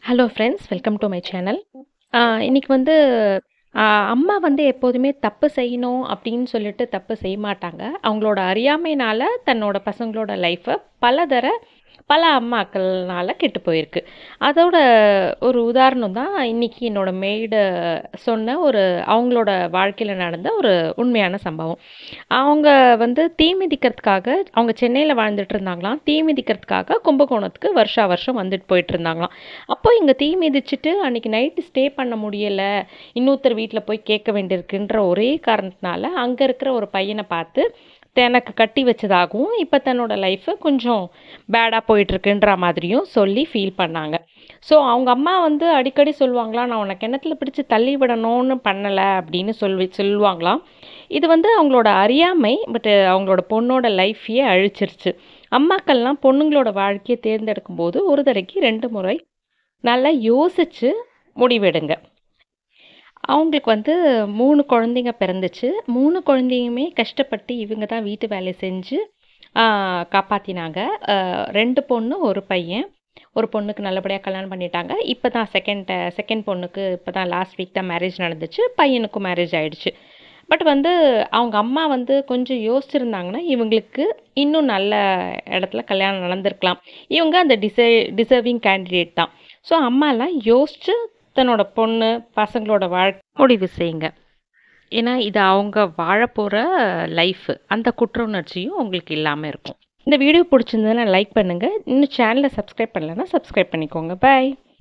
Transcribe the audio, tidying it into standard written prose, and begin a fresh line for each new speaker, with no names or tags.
Hello friends, welcome to my channel. இன்னைக்கு வந்து அம்மா வந்து எப்போதுமே தப்பு செய்யணும் அப்படின்னு சொல்லிட்டு தப்பு செய்ய மாட்டாங்க. அவங்களோட அறியாமையினால தன்னோட பசங்களோட லைஃப்ப பல அம்மாக்கள்னால கெட்டு போயிருக்கு. அதோட ஒரு உதாரணம் தான் இன்னைக்கு என்னோட மெய்டு சொன்ன அவங்களோட வாழ்க்கையில நடந்த ஒரு உண்மையான சம்பவம். அவங்க வந்து தீ மிதிக்கிறதுக்காக அவங்க சென்னையில வாழ்ந்துட்டு இருந்தாங்களாம். தீ மிதிக்கிறதுக்காக கும்பகோணத்துக்கு வருஷா வருஷம் வந்துட்டு போயிட்டு இருந்தாங்களாம். அப்போ இங்க தீ மிதிச்சுட்டு அன்னைக்கு நைட்டு ஸ்டே பண்ண முடியல. இன்னொருத்தர் வீட்ல போய் கேட்க வேண்டியிருக்குன்ற ஒரே காரணத்தினால, அங்க இருக்கிற ஒரு பையன பார்த்து தனக்கு கட்டி வச்சதாகவும், இப்ப தன்னோட லைஃப் கொஞ்சம் பேடா போயிட்டுருக்குன்ற மாதிரியும் சொல்லி ஃபீல் பண்ணாங்க. ஸோ அவங்க அம்மா வந்து அடிக்கடி சொல்லுவாங்களாம், "நான் உன்ன கிணத்துல பிடிச்சு தள்ளி விடணும்னு பண்ணல" அப்படின்னு சொல்லுவாங்களாம். இது வந்து அவங்களோட அறியாமை. அவங்களோட பொண்ணோட லைஃப்பயே அழிச்சிருச்சு. அம்மாக்கள்லாம் பொண்ணுங்களோட வாழ்க்கைய தேர்ந்தெடுக்கும்போது, ஒரு தடவைக்கு 2 முறை நல்லா யோசிச்சு முடிவெடுங்க. அவங்களுக்கு வந்து 3 குழந்தைங்க பிறந்துச்சு. 3 குழந்தையுமே கஷ்டப்பட்டு இவங்க தான் வீட்டு வேலை செஞ்சு காப்பாத்தினாங்க. 2 பொண்ணு, 1 பையன். ஒரு பொண்ணுக்கு நல்லபடியா கல்யாணம் பண்ணிட்டாங்க. இப்ப தான் செகண்ட் பொண்ணுக்கு இப்ப தான் லாஸ்ட் வீக் தான் மேரேஜ் நடந்துச்சு. பையனுக்கும் மேரேஜ் ஆயிடுச்சு. பட் வந்து அவங்க அம்மா வந்து கொஞ்சம் யோசிச்சிருந்தாங்கன்னா, இவங்களுக்கு இன்னும் நல்ல இடத்துல கல்யாணம் நடந்திருக்கலாம். இவங்க அந்த டிசர்விங் கேண்டிடேட் தான். ஸோ அம்மாலாம் யோசிச்சு தன்னோட பொண்ணு, பசங்களோட முடிவு செய்யுங்க. ஏன்னா, இது அவங்க வாழப்போற லைஃபு. அந்த குற்ற உணர்ச்சியும் உங்களுக்கு இல்லாம இருக்கும். இந்த வீடியோ பிடிச்சிருந்ததுன்னா லைக் பண்ணுங்க. இன்னும் சேனல சப்ஸ்கிரைப் பண்ணலன்னா சப்ஸ்கிரைப் பண்ணிக்கோங்க. பாய்.